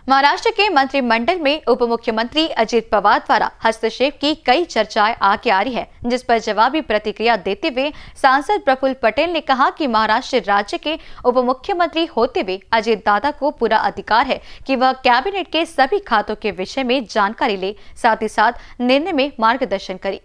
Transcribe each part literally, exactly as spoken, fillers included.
महाराष्ट्र के मंत्रिमंडल में उप मुख्यमंत्री अजित पवार द्वारा हस्तक्षेप की कई चर्चाएं आगे आ रही है, जिस पर जवाबी प्रतिक्रिया देते हुए सांसद प्रफुल्ल पटेल ने कहा कि महाराष्ट्र राज्य के उप मुख्यमंत्री होते हुए अजित दादा को पूरा अधिकार है कि वह कैबिनेट के सभी खातों के विषय में जानकारी ले, साथ ही साथ निर्णय में मार्गदर्शन करे।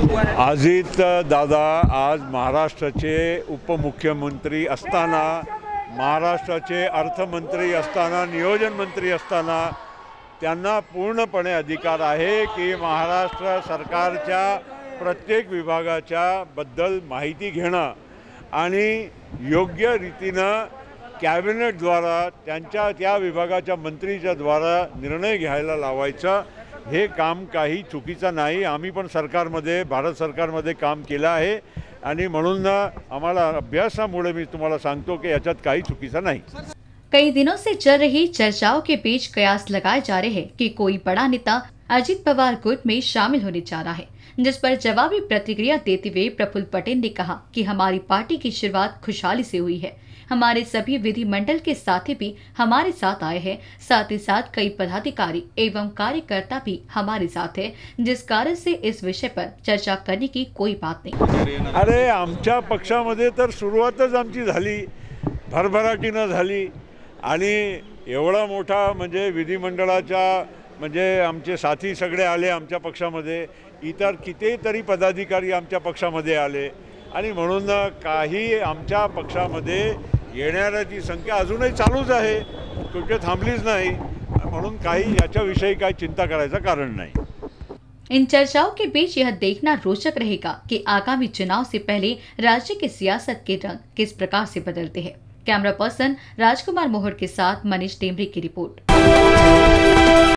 अजित दादा आज महाराष्ट्राचे उपमुख्यमंत्री असताना, महाराष्ट्राचे अर्थमंत्री असताना, नियोजन मंत्री असताना त्यांना पूर्णपणे अधिकार आहे की महाराष्ट्र सरकारच्या प्रत्येक विभागाच्या बद्दल माहिती घेणं आणि योग्य रीतीनं कॅबिनेटद्वारा त्यांच्या त्या विभागाच्या मंत्रीच्या द्वारा निर्णय घ्यायला लावायचं, हे काम काही चुकीचं नाही। आम्ही पण सरकारमध्ये, भारत सरकारमध्ये काम केलं आहे आणि म्हणून आम्हाला अभ्यासामुळे मी तुम्हाला सांगतो कि याच्यात काही चुकीचं नाही। कई दिनों से चल रही चर्चाओं के बीच कयास लगाए जा रहे हैं कि कोई बड़ा नेता अजित पवार गुट में शामिल होने जा रहा है, जिस पर जवाबी प्रतिक्रिया देते हुए प्रफुल्ल पटेल ने कहा कि हमारी पार्टी की शुरुआत खुशहाली से हुई है। हमारे सभी विधिमंडल के साथी भी हमारे साथ आए हैं, साथ ही साथ कई पदाधिकारी एवं कार्यकर्ता भी हमारे साथ हैं, जिस कारण से इस विषय पर चर्चा करने की कोई बात नहीं। अरे आमच्या पक्षामध्ये तर सुरुवातच आमची झाली, भरभराटीनं झाली आणि एवढा मोठा म्हणजे विधिमंडळाच्या म्हणजे आमचे साथी सगळे आले आमच्या पक्षामध्ये, इतर कितीतरी पदाधिकारी आमच्या पक्षामध्ये आले आणि म्हणून काही आमच्या पक्षामध्ये येणाऱ्याची संख्या अजूनही चालूच आहे, कुठे थांबलीच नाही, म्हणून काही याच्याविषयी काही चिंता करायचं कारण नाही। इन चर्चाओं के बीच यह देखना रोचक रहेगा कि आगामी चुनाव से पहले राज्य की सियासत के रंग किस प्रकार से बदलते हैं। कैमरा पर्सन राजकुमार मोहर के साथ मनीष टेमरी की रिपोर्ट।